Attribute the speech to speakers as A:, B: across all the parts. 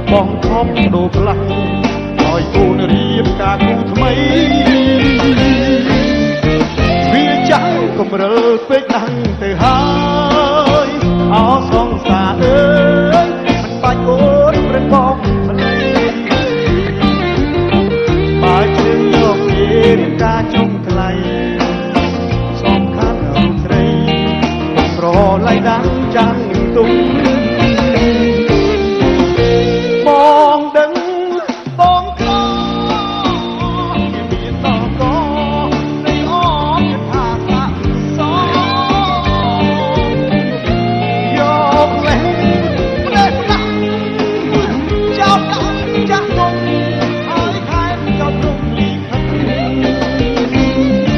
A: បងខំដូរខ្លះឲ្យគូនរៀបការគូថ្មីវាចាស់កំរិលពេកដាំងទៅហើយអោសងសាអើយមិនបាច់អូនព្រឹកបងម្លេះបើជើងយករៀបការចុងថ្លៃសំខាន់រូបស្រីប្រឡៃដាំងចាំងទុំបងដឹងបងក្រមានតកនៃអមយថាសាក់សយកលេលេដាក់ចោលដាក់ចាស់ទុំហើយខែចោលទុំលីខិតអរគុណពី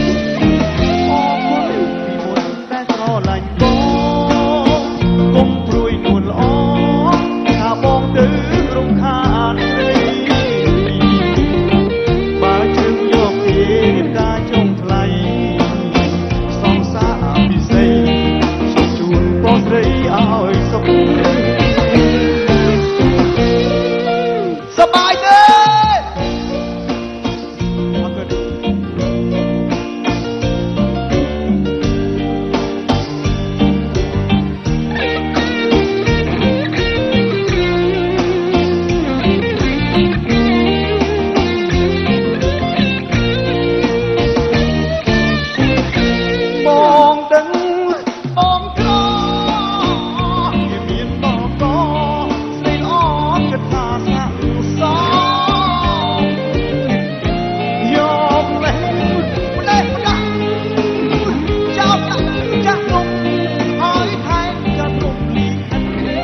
A: មុនតែស្រឡាញ់បងគុំព្រួយនួនល្អថាបងទៅរំខានស្រីបើជើងយកគេការចុងថ្លៃសងសាពិសេសសូមជូនបងស្រីឲ្យសុខសប្បាយទេអរគុណបងដឹងបងក្រមានតកស្រីល្អគិតថាសាក់សយកលេម្លេះដាក់ចោលដាក់ចាស់ទុំហើយថែមចាស់ទុំលីខិត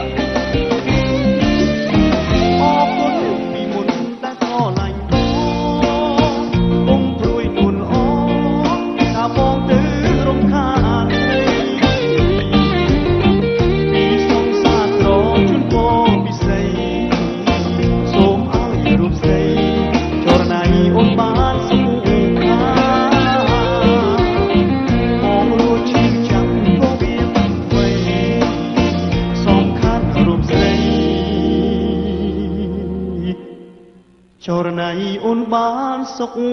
A: អរគុណពីមុនតែស្រឡាញ់បងគុំព្រួយនួនល្អថាបងទៅរំខានស្រីពីសងសាត្រជូនបងពិសេសសូមឲ្យរូបស្រីចរណៃអូនបានសុខខាបងរួចឈឺចាំក៏វាមិនវ័យសំខាន់រូបស្រីចរណៃអូនបានសុខ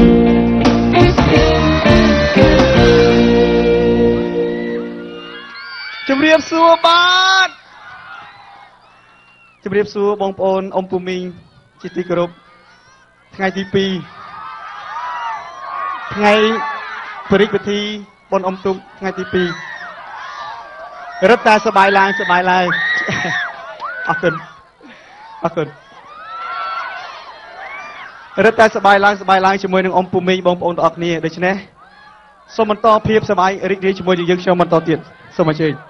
A: ជំរាបសួរបាទជំរាបសួរបងប្អូនអ៊ំពូមីងជាទីគោរពថ្ងៃទី2ថ្ងៃបរិយាពិធីបុណ្យអុំទូកថ្ងៃទី2រឹតតែសប្បាយឡើងអរគុណអរគុណរឹតតែសប្បាយឡើងជាមួយនឹងអ៊ំពូមីងបងប្អូនទាំងអស់គ្នាដូច្នេះសូមបន្តភាពសប្បាយរីករាយជាមួយនឹងយើងខ្ញុំបន្តទៀតសូមអញ្ជើញ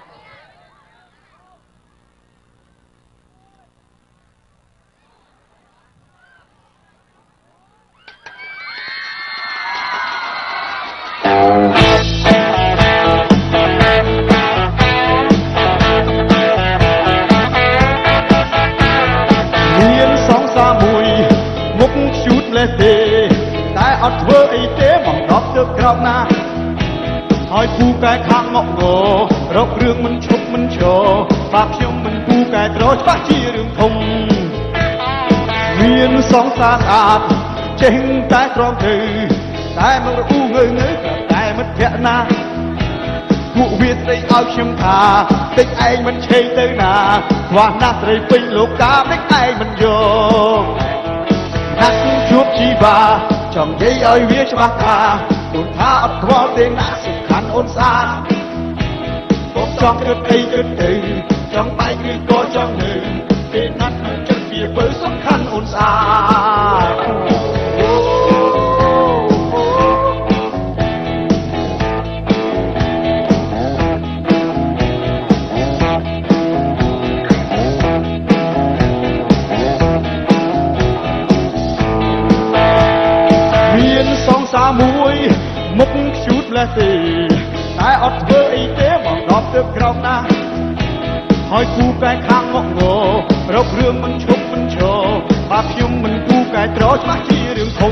A: មានសងសាមួយមុខឈូតលេះទេតែអត់ធ្វើអីទេមកដល់ទៅក្រោកណាហើយពូកែខាងមកងរករឿងមិនឈប់មិនឈរបាក់ខ្ញុំមិនពូកែត្រច្បាស់ជារឿងធំមានសងសាស្អាតចេះតែក្រំទៅតែមករអ៊ូងើតែមិត្តភក្តិណាពួកវាស្រីឲ្យខ្ញុំថាតិចឯងមិនឆេងទៅណាខ្វះណាស់ស្រីពេញលោកកាតិចឯងមិនយកណាស់ជួបជីវ៉ាចង់និយាយឲ្យវាច្បាស់ថាអូនថាអត់ខ្វល់ទេណាសំខាន់អូនស្អាតបងចង់គិតអីគិតទៅចង់បែកឬក៏ចង់នៅពេលណាត់ចិត្តវាបើសំខាន់អូនស្អាតមានសងសាមួយមុខខ្ជូតផ្លេះទេតែអត់ធ្វើអីទេមកដល់ទៅក្រោកណាហើយគូកែខាងមកងរករឿងមិនឈប់មិនឈរបាក់ខ្ញុំមិនគូកែត្រច្បាស់ជារឿងធំ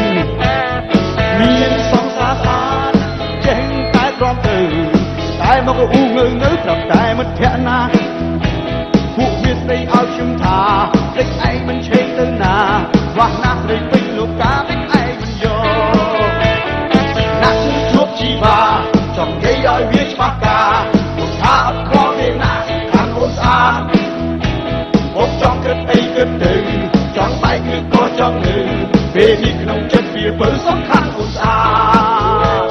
A: មានសងសាស្អាតចេះតែទ្រាំទៅតែមកអ៊ូងើប្រាប់តែមិត្តភក្តិណាពួកវាស្ដីឲ្យខ្ញុំថាតិចឯងមិនឆេងទៅណាវាសនាស្ដីពេញលោកកាតិចឯងមិនយកណាស់ជួបជីវ៉ាចង់និយាយឲ្យវាច្បាស់ការលោកថាអត់ខកទេណាខាងអូនស្អាតមកចង់គិតអីគិតទៅចង់បែកគឺក៏ចង់លើពេលនេះក្នុងចិត្តវាបើសំខាន់អូនស្អាត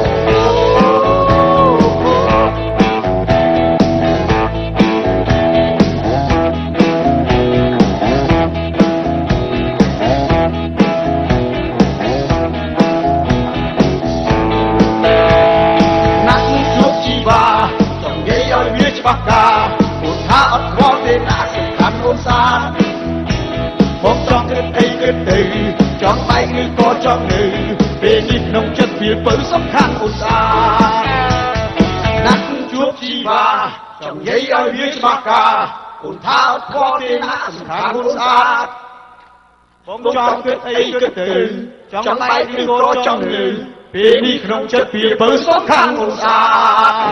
A: ច្បាស់ការអូនថាអត់ខ្វល់ទេណាសំខាន់អូនស្អាតមកចង់គិតអីគិតទៅចង់បែកឬក៏ចង់នៅពេលនេះក្នុងចិត្តវាបើសំខាន់អូនស្អាតណាស់ជួបជីវ៉ាចង់និយាយឲ្យវាច្បាស់ការអូនថាអត់ខ្វល់ទេណាសំខាន់អូនស្អាតបងចង់គិតអីគិតទៅចង់បែកឬក៏ចង់នៅពេលនេះក្នុងចិត្តវាបើសំខាន់អូនស្អាត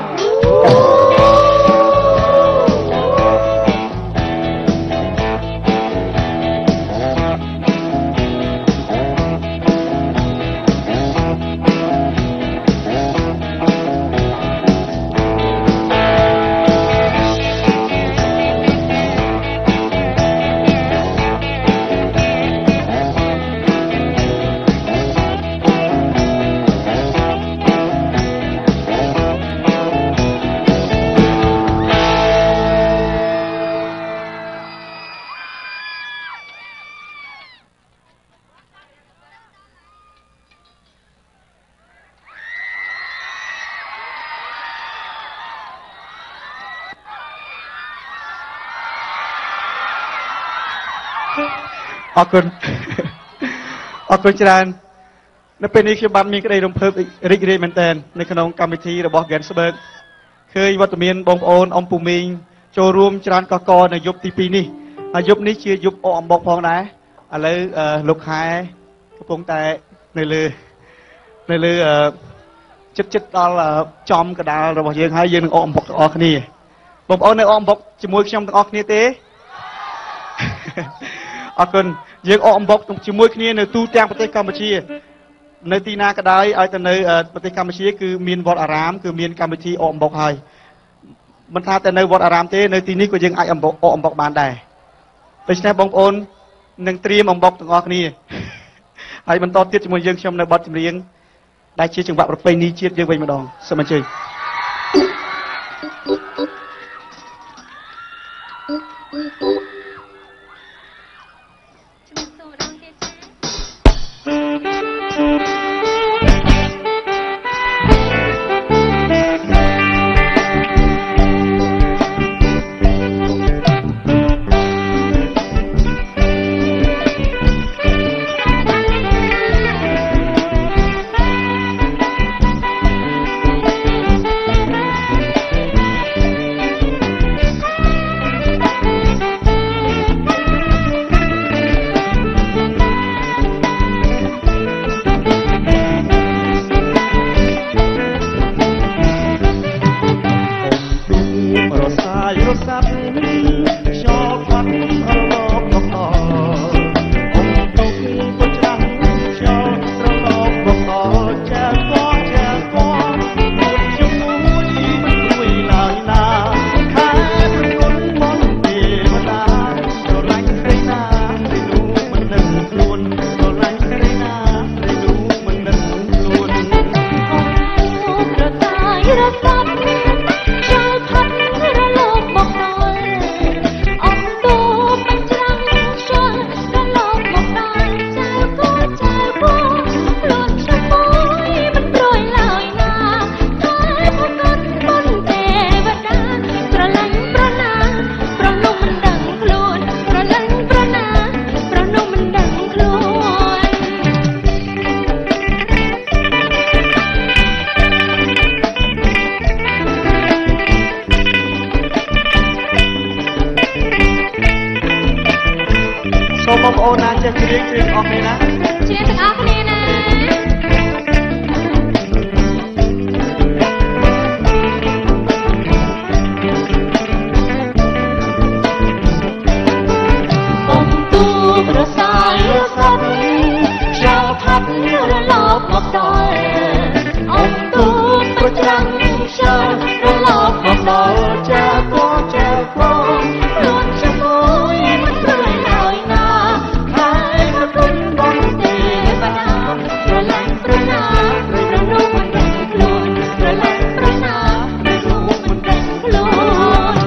A: អរគុណច្រើននៅពេលនេះខ្ញុំបានមានក្តីរំភើបរីករាយមែនទែននៅក្នុងកម្មវិធីរបស់ Gensberg ឃើញវត្តមានបងប្អូនអំពូមីងចូលរួមច្រើនកកនៅយប់ទី2នេះហើយយប់នេះជាយប់អកអំបុកផងដែរឥឡូវលោកខែកំពុងតែនៅលើចិត្តដល់ចំកដាលរបស់យើងហើយយើងនឹងអកអំបុកទាំងអស់គ្នាបងប្អូននៅអកអំបុកជាមួយខ្ញុំទាំងអស់គ្នាទេអរគុណយើងអកអំបុកជាមួយគ្នានៅទូទាំងប្រទេសកម្ពុជានៅទីណាក៏ដោយឲ្យទៅនៅប្រទេសកម្ពុជាគឺមានវត្តអារាមគឺមានកម្មវិធីអកអំបុកហើយមិនថាតែនៅវត្តអារាមទេនៅទីនេះក៏យើងអាចអកអំបុកបានដែរដូច្នេះបងប្អូននឹងត្រៀមអំបុកទាំងអស់គ្នាហើយបន្តទៀតជាមួយយើងខ្ញុំនៅបទចម្រៀងដែលជាចង្វាក់ប្រពៃណីជាតិយើងវិញម្ដងសូមអញ្ជើញដល់ចាក៏ចាក៏ខ្លួនជាមួយមិនឃើញហើយណាហើយមកគុណបងទេបាស្រឡាញ់ប្រណាប្រនោះមិនដឹងខ្លួនស្រឡាញ់ប្រណាប្រនោះមិនដឹងខ្លួន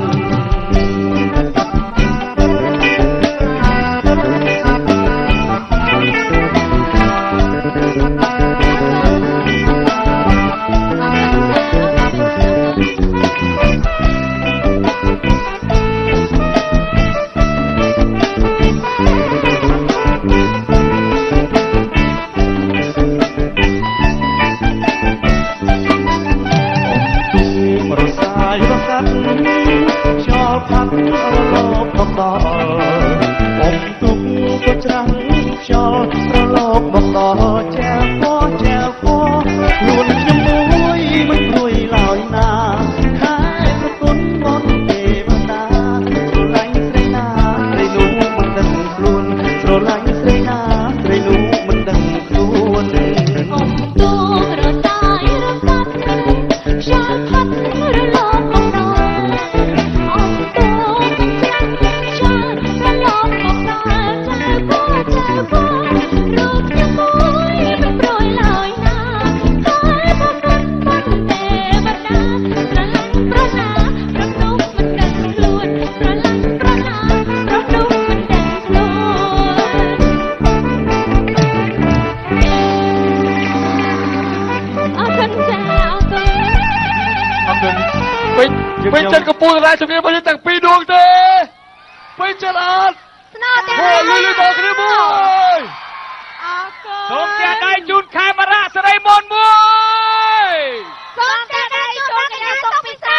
A: ផាត់រលកមកដល់អំទុកក៏ច្រាំងខ្យល់រលកមកដល់ចែវក៏ចែវក៏ខ្លួនខ្ញុំមួយមិនព្រួយឡើយណាខែប្រគុណបងទេវតាស្រឡាញ់ស្រីណាស្រីនោះមិនដឹងខ្លួនស្រឡាញ់ស្រីណាស្រីនោះមិនដឹងខ្លួនអំទុករសាយរសាត់ខ្យល់ផាត់រលកមកដល់
B: ពេញចិត្តកំពូលរាជជំនាញរបស់យើងទាំងពីរដួងទេពេញចិត្តអត់ស្នោតែលឺបងគ្នាមួយអរគុណសូមចាដៃជូនខេមរៈសិរីមន្តមួយសូមចាដៃជូនកញ្ញាសុកពិសា